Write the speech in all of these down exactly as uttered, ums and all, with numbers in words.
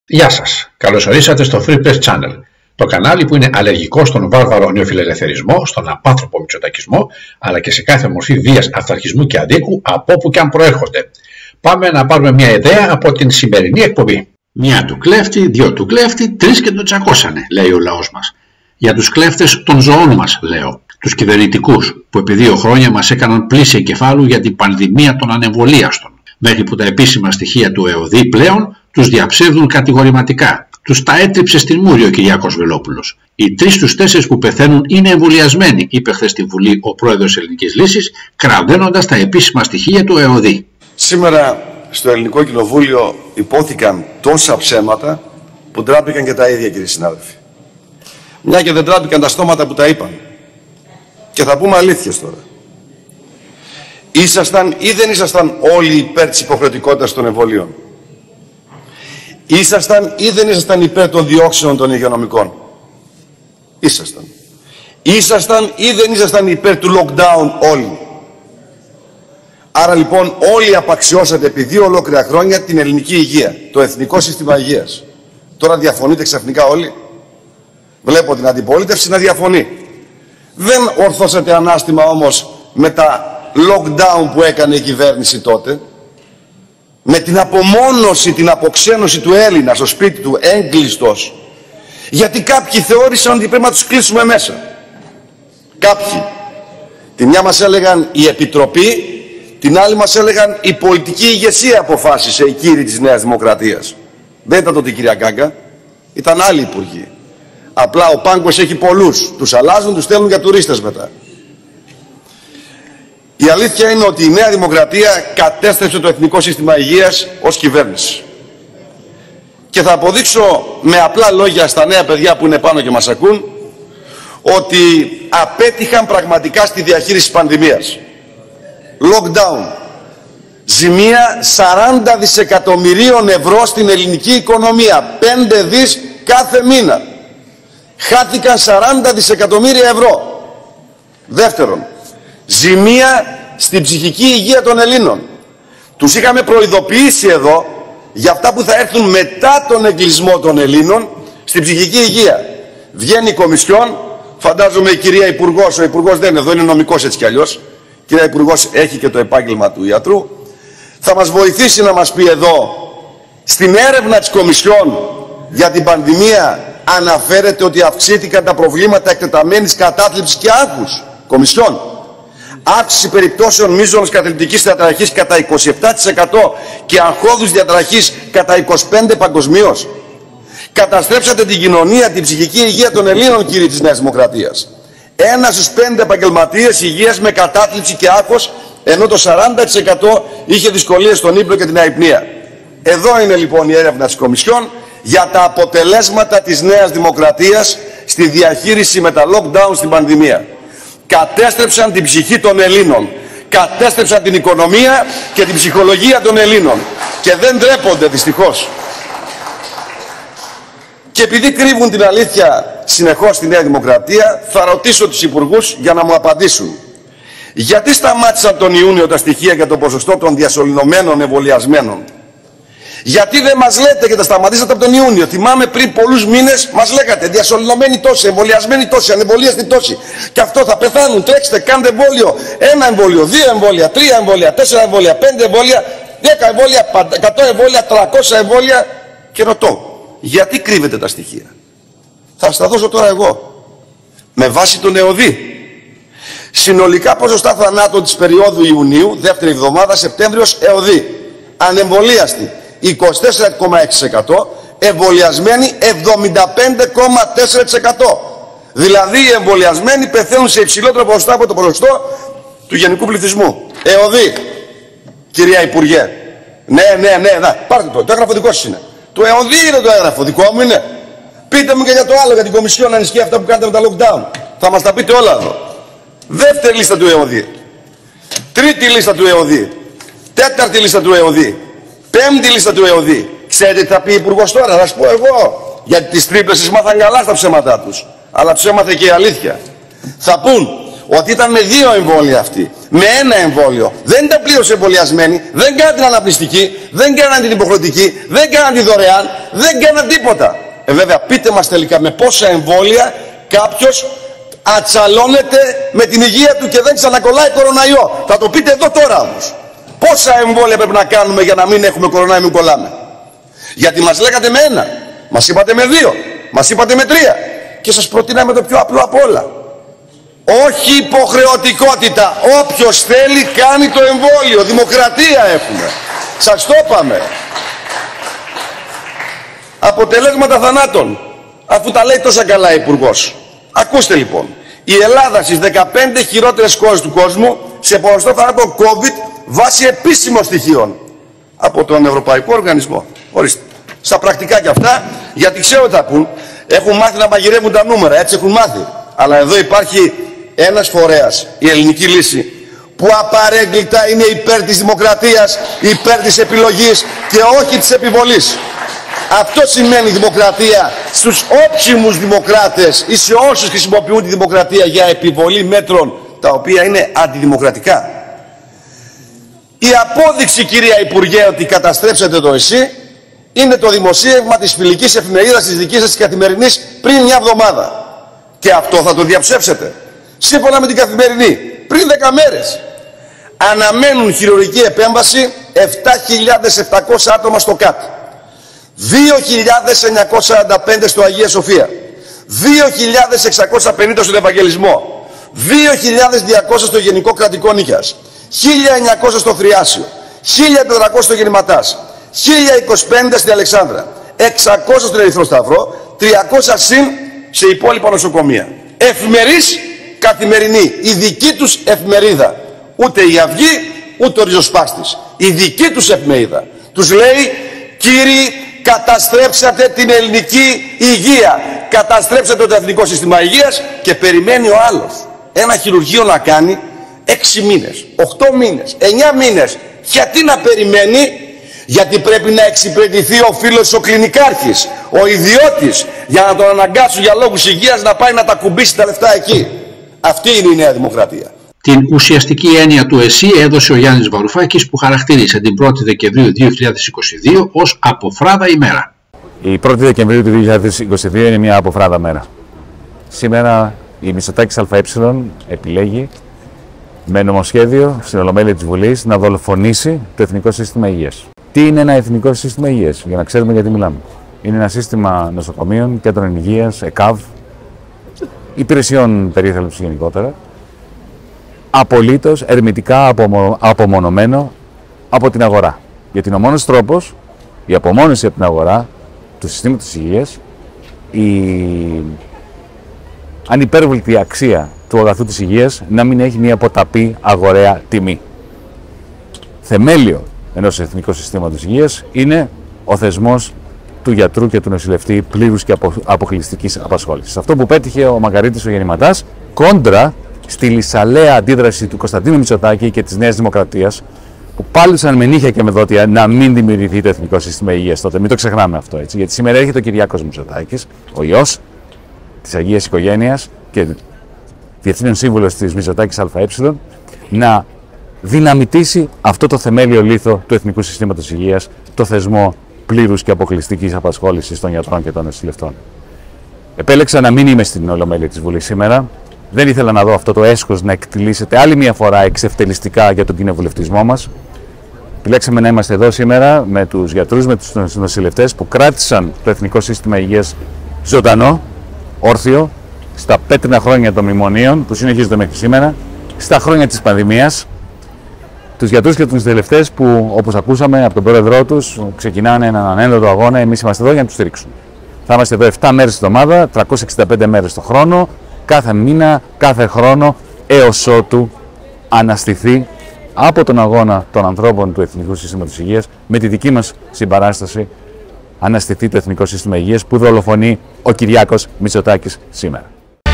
Γεια σας, καλώς ορίσατε στο Free Press Channel, το κανάλι που είναι αλλεργικό στον βάρβαρο νεοφιλελευθερισμό, στον απάνθρωπο μητσοτακισμό, αλλά και σε κάθε μορφή βίας, αυταρχισμού και αντίκου, από όπου και αν προέρχονται. Πάμε να πάρουμε μια ιδέα από την σημερινή εκπομπή. Μια του κλέφτη, δυο του κλέφτη, τρεις και το τσακώσανε, λέει ο λαός μας. Για τους κλέφτες των ζωών μας, λέω. Τους κυβερνητικούς, που επί δύο χρόνια μας έκαναν πλήση εγκεφάλου για την πανδημία των ανεμβολίαστων. Μέχρι που τα επίσημα στοιχεία του ΕΟΔΗ πλέον τους διαψεύδουν κατηγορηματικά. Τους τα έτριψε στην μούρη ο Κυριάκος Βελόπουλος. Οι τρεις στους τέσσερις που πεθαίνουν είναι εμβολιασμένοι, είπε χθες στη Βουλή ο πρόεδρος της Ελληνικής Λύσης, κραδένοντας τα επίσημα στοιχεία του ΕΟΔΗ. Σήμερα στο Ελληνικό Κοινοβούλιο υπόθηκαν τόσα ψέματα που ντράπηκαν και τα ίδια, κύριοι συνάδελφοι. Μια και δεν ντράπηκαν τα στόματα που τα είπαν. Και θα πούμε αλήθειες τώρα. Ήσασταν ή δεν ήσασταν όλοι υπέρ της υποχρεωτικότητας των εμβολίων? Ήσασταν ή δεν ήσασταν υπέρ των διώξεων των υγειονομικών? Ήσασταν. Ήσασταν ή δεν ήσασταν υπέρ του lockdown όλοι? Άρα λοιπόν όλοι απαξιώσατε επί δύο ολόκληρα χρόνια την ελληνική υγεία, το εθνικό σύστημα υγείας. Τώρα διαφωνείτε ξαφνικά όλοι? Βλέπω την αντιπολίτευση να διαφωνεί. Δεν ορθώσατε ανάστημα όμως με τα lockdown που έκανε η κυβέρνηση τότε, με την απομόνωση, την αποξένωση του Έλληνα στο σπίτι του, έγκλειστος, γιατί κάποιοι θεώρησαν ότι πρέπει να τους κλείσουμε μέσα. Κάποιοι. Τη μια μας έλεγαν η Επιτροπή, την άλλη μας έλεγαν η πολιτική ηγεσία αποφάσισε, οι κύριοι της Νέας Δημοκρατίας. Δεν ήταν τότε η κυρία Γκάγκα, ήταν άλλοι υπουργοί. Απλά ο πάγκος έχει πολλούς, τους αλλάζουν, τους στέλνουν για τουρίστες μετά. Η αλήθεια είναι ότι η Νέα Δημοκρατία κατέστρεψε το εθνικό σύστημα υγείας ως κυβέρνηση. Και θα αποδείξω με απλά λόγια στα νέα παιδιά που είναι πάνω και μας ακούν ότι απέτυχαν πραγματικά στη διαχείριση της πανδημίας. Lockdown. Ζημία σαράντα δισεκατομμυρίων ευρώ στην ελληνική οικονομία. πέντε δις κάθε μήνα. Χάθηκαν σαράντα δισεκατομμύρια ευρώ. Δεύτερον, ζημία στην ψυχική υγεία των Ελλήνων. Τους είχαμε προειδοποιήσει εδώ για αυτά που θα έρθουν μετά τον εγκλεισμό των Ελλήνων στην ψυχική υγεία. Βγαίνει η Κομισιόν, φαντάζομαι η κυρία Υπουργός, ο Υπουργός δεν είναι εδώ, είναι νομικός έτσι κι αλλιώς. Η κυρία Υπουργός έχει και το επάγγελμα του ιατρού. Θα μας βοηθήσει να μας πει εδώ, στην έρευνα της Κομισιόν για την πανδημία αναφέρεται ότι αυξήθηκαν τα προβλήματα εκτεταμένης κατάθλιψης και άγχους. Κομισιόν. Αύξηση περιπτώσεων μείζωνος καταθλιπτικής διαταραχής κατά είκοσι επτά τοις εκατό και αγχώδους διαταραχής κατά είκοσι πέντε τοις εκατό παγκοσμίως. Καταστρέψατε την κοινωνία, την ψυχική υγεία των Ελλήνων, κύριοι της Νέας Δημοκρατίας. Ένα στους πέντε επαγγελματίες υγείας με κατάθλιψη και άγχος, ενώ το σαράντα τοις εκατό είχε δυσκολίες στον ύπνο και την αϊπνία. Εδώ είναι λοιπόν η έρευνα της Κομισιόν για τα αποτελέσματα της Νέας Δημοκρατίας στη διαχείριση με τα lockdown στην πανδημία. Κατέστρεψαν την ψυχή των Ελλήνων, κατέστρεψαν την οικονομία και την ψυχολογία των Ελλήνων και δεν ντρέπονται δυστυχώς. Και επειδή κρύβουν την αλήθεια συνεχώς στη Νέα Δημοκρατία, θα ρωτήσω τους υπουργούς για να μου απαντήσουν. Γιατί σταμάτησαν τον Ιούνιο τα στοιχεία για το ποσοστό των διασωληνωμένων εμβολιασμένων? Γιατί δεν μας λέτε και τα σταματήσατε από τον Ιούνιο? Θυμάμαι πριν πολλούς μήνες μας λέγατε διασωληνωμένοι τόσοι, εμβολιασμένοι τόσοι, ανεμβολίαστοι τόσοι. Και αυτό θα πεθάνουν, τρέξτε, κάντε εμβόλιο. Ένα εμβόλιο, δύο εμβόλια, τρία εμβόλια, τέσσερα εμβόλια, πέντε εμβόλια, δέκα εμβόλια, εκατό εμβόλια, τριακόσια εμβόλια. Και ρωτώ, γιατί κρύβετε τα στοιχεία? Θα σας τα δώσω τώρα εγώ. Με βάση τον ΕΟΔΗ. Συνολικά ποσοστά θανάτων της περίοδου Ιουνίου, δεύτερη εβδομάδα, Σεπτέμβριος, ΕΟΔΗ. Ανεμβολίαστοι είκοσι τέσσερα κόμμα έξι τοις εκατό, εμβολιασμένοι εβδομήντα πέντε κόμμα τέσσερα τοις εκατό. Δηλαδή οι εμβολιασμένοι πεθαίνουν σε υψηλότερο ποσοστό από το ποσοστό του γενικού πληθυσμού. ΕΟΔΗ, κυρία Υπουργέ. Ναι, ναι, ναι, ναι. Πάρτε το, το έγγραφο δικό σας είναι. Το ΕΟΔΗ είναι το έγγραφο, δικό μου είναι. Πείτε μου και για το άλλο, για την Κομισιόν να ενισχύει αυτά που κάνετε με τα lockdown. Θα μας τα πείτε όλα εδώ. Δεύτερη λίστα του ΕΟΔΗ. Τρίτη λίστα του ΕΟΔΗ. Τέταρτη λίστα του ΕΟΔΗ. Πέμπτη λίστα του ΕΟΔΗ. Ξέρετε τι θα πει ο Υπουργός τώρα? Θα σας πω εγώ. Γιατί τις τρίπλες τις μάθαν καλά στα ψέματά τους. Αλλά τους έμαθε και η αλήθεια. Θα πούν ότι ήταν με δύο εμβόλια αυτοί, με ένα εμβόλιο, δεν ήταν πλήρως εμβολιασμένοι, δεν κάναν την αναπνευστική, δεν κάναν την υποχρεωτική, δεν κάναν τη δωρεάν, δεν κάναν τίποτα. Ε, βέβαια, πείτε μας τελικά με πόσα εμβόλια κάποιος ατσαλώνεται με την υγεία του και δεν ξανακολλάει κοροναϊό. Θα το πείτε εδώ τώρα όμως. Πόσα εμβόλια πρέπει να κάνουμε για να μην έχουμε κοροναϊό, μην κολλάμε? Γιατί μας λέγατε με ένα, μας είπατε με δύο, μας είπατε με τρία και σας προτείναμε το πιο απλό από όλα. Όχι υποχρεωτικότητα. Όποιος θέλει κάνει το εμβόλιο. Δημοκρατία έχουμε. Σας το είπαμε. Αποτελέσματα θανάτων. Αφού τα λέει τόσα καλά η Υπουργός. Ακούστε λοιπόν. Η Ελλάδα στις δεκαπέντε χειρότερες χώρες του κόσμου σε ποσοστό θανάτων COVID βάσει επίσημων στοιχείων από τον Ευρωπαϊκό Οργανισμό. Ορίστε. Στα πρακτικά και αυτά, γιατί ξέρω τι θα πούν. Έχουν μάθει να μαγειρεύουν τα νούμερα. Έτσι έχουν μάθει. Αλλά εδώ υπάρχει ένας φορέας, η Ελληνική Λύση, που απαρέγκλητα είναι υπέρ της δημοκρατίας, υπέρ της επιλογής και όχι της επιβολής. Αυτό σημαίνει δημοκρατία στους όψιμους δημοκράτες ή σε όσους χρησιμοποιούν τη δημοκρατία για επιβολή μέτρων τα οποία είναι αντιδημοκρατικά. Η απόδειξη, κυρία Υπουργέ, ότι καταστρέψατε το ΕΣΥ είναι το δημοσίευμα της φιλικής εφημερίδας της δικής σας Καθημερινής πριν μια εβδομάδα. Και αυτό θα το διαψεύσετε. Σύμφωνα με την Καθημερινή, πριν δέκα μέρες, αναμένουν χειρουργική επέμβαση επτά χιλιάδες επτακόσια άτομα στο ΚΑΤ, δύο χιλιάδες εννιακόσια σαράντα πέντε στο Αγία Σοφία, δύο χιλιάδες εξακόσια πενήντα στον Ευαγγελισμό, δύο χιλιάδες διακόσια στο Γενικό Κρατικό Νίκαιας, χίλια εννιακόσια στο Θριάσιο, χίλια τετρακόσια στο Γεννηματάς, χίλια είκοσι πέντε στην Αλεξάνδρα, εξακόσια στον Ερυθρό Σταυρό, τριακόσια συν σε υπόλοιπα νοσοκομεία. Εφημερής Καθημερινή, η δική τους εφημερίδα. Ούτε η Αυγή, ούτε ο Ριζοσπάστης. Η δική τους εφημερίδα. Τους λέει, κύριοι, καταστρέψατε την ελληνική υγεία. Καταστρέψατε το εθνικό σύστημα υγείας και περιμένει ο άλλος ένα χειρουργείο να κάνει έξι μήνες, οκτώ μήνες, εννιά μήνες. Γιατί να περιμένει? Γιατί πρέπει να εξυπηρετηθεί ο φίλος ο κλινικάρχης, ο ιδιώτης, για να τον αναγκάσουν για λόγους υγείας να πάει να τα κουμπίσει τα λεφτά εκεί. Αυτή είναι η Νέα Δημοκρατία. Την ουσιαστική έννοια του ΕΣΥ έδωσε ο Γιάννης Βαρουφάκης, που χαρακτήρισε την πρώτη Δεκεμβρίου δύο χιλιάδες είκοσι δύο ως αποφράδα ημέρα. Η πρώτη Δεκεμβρίου του δύο χιλιάδες είκοσι δύο είναι μια αποφράδα μέρα. Σήμερα η Μητσοτάκης ΑΕ επιλέγει με νομοσχέδιο στην Ολομέλεια της Βουλής να δολοφονήσει το Εθνικό Σύστημα Υγείας. Τι είναι ένα Εθνικό Σύστημα Υγείας, για να ξέρουμε γιατί μιλάμε? Είναι ένα σύστημα νοσοκομείων, κέντρων υγείας, ΕΚΑΒ, υπηρεσιών περίθαλψης γενικότερα, απολύτως ερμητικά απομο... απομονωμένο από την αγορά. Γιατί είναι ο μόνος τρόπος, η απομόνωση από την αγορά του συστήματος υγείας, η ανυπέρβλητη αξία του αγαθού της υγείας να μην έχει μια αποταπή αγοραία τιμή. Θεμέλιο ενός εθνικού συστήματος υγείας είναι ο θεσμός του γιατρού και του νοσηλευτή πλήρους και απο, αποκλειστικής απασχόλησης. Αυτό που πέτυχε ο Μακαρίτης ο Γεννηματάς κόντρα στη λυσαλέα αντίδραση του Κωνσταντίνου Μητσοτάκη και της Νέας Δημοκρατίας, που πάλουσαν με νύχια και με δόντια να μην δημιουργηθεί το Εθνικό Σύστημα Υγείας τότε. Μην το ξεχνάμε αυτό, έτσι. Γιατί σήμερα έρχεται ο Κυριάκος Μητσοτάκης, ο ιός της Αγίας Οικογένειας και Διευθύνων Σύμβουλος της Μητσοτάκης ΑΕ, να δυναμητήσει αυτό το θεμέλιο λίθο του Εθνικού Συστήματος Υγείας, το θεσμό πλήρους και αποκλειστικής απασχόλησης των γιατρών και των νοσηλευτών. Επέλεξα να μην είμαι στην Ολομέλεια της Βουλής σήμερα. Δεν ήθελα να δω αυτό το έσχος να εκτιλήσεται άλλη μια φορά εξευτελιστικά για τον κοινοβουλευτισμό μας. Επιλέξαμε να είμαστε εδώ σήμερα με τους γιατρούς, με τους νοσηλευτές που κράτησαν το Εθνικό Σύστημα Υγείας ζωντανό, όρθιο, στα πέτρινα χρόνια των μνημονίων που συνεχίζονται μέχρι σήμερα, στα χρόνια της πανδημίας. Τους γιατρούς και τους νοσηλευτές που, όπως ακούσαμε από τον πρόεδρό τους, ξεκινάνε έναν ανένδοτο αγώνα. Εμείς είμαστε εδώ για να τους στηρίξουμε. Θα είμαστε εδώ επτά μέρες την εβδομάδα, τριακόσιες εξήντα πέντε μέρες το χρόνο, κάθε μήνα, κάθε χρόνο, έως ότου αναστηθεί από τον αγώνα των ανθρώπων του Εθνικού Συστήματος Υγείας, με τη δική μας συμπαράσταση, αναστηθεί το Εθνικό Σύστημα Υγείας που δολοφονεί ο Κυριάκος Μητσοτάκης σήμερα.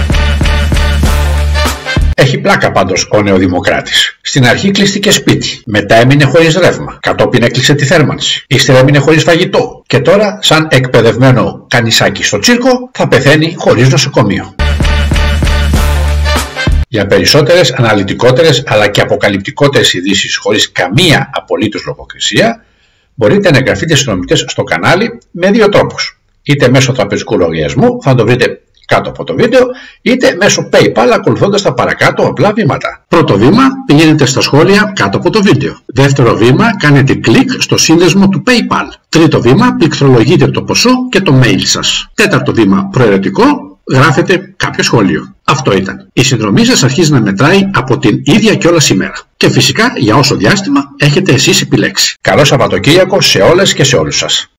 Έχει πλάκα πάντως ο νεοδημοκράτης. Στην αρχή κλείστηκε σπίτι, μετά έμεινε χωρίς ρεύμα, κατόπιν έκλεισε τη θέρμανση, ύστερα έμεινε χωρίς φαγητό και τώρα, σαν εκπαιδευμένο κανισάκι στο τσίρκο, θα πεθαίνει χωρίς νοσοκομείο. Για περισσότερες, αναλυτικότερες αλλά και αποκαλυπτικότερες ειδήσεις χωρίς καμία απολύτως λογοκρισία, μπορείτε να εγγραφείτε συνδρομητές στο κανάλι με δύο τρόπους. Είτε μέσω τραπεζικού λογαριασμού, θα το βρείτε κάτω από το βίντεο, είτε μέσω PayPal ακολουθώντας τα παρακάτω απλά βήματα. Πρώτο βήμα, πηγαίνετε στα σχόλια κάτω από το βίντεο. Δεύτερο βήμα, κάνετε κλικ στο σύνδεσμο του PayPal. Τρίτο βήμα, πληκτρολογείτε το ποσό και το mail σας. Τέταρτο βήμα, προαιρετικό, γράφετε κάποιο σχόλιο. Αυτό ήταν. Η συνδρομή σας αρχίζει να μετράει από την ίδια κιόλας σήμερα. Και φυσικά για όσο διάστημα έχετε εσείς επιλέξει. Καλό Σαββατοκύριακο σε όλες και σε όλους σας.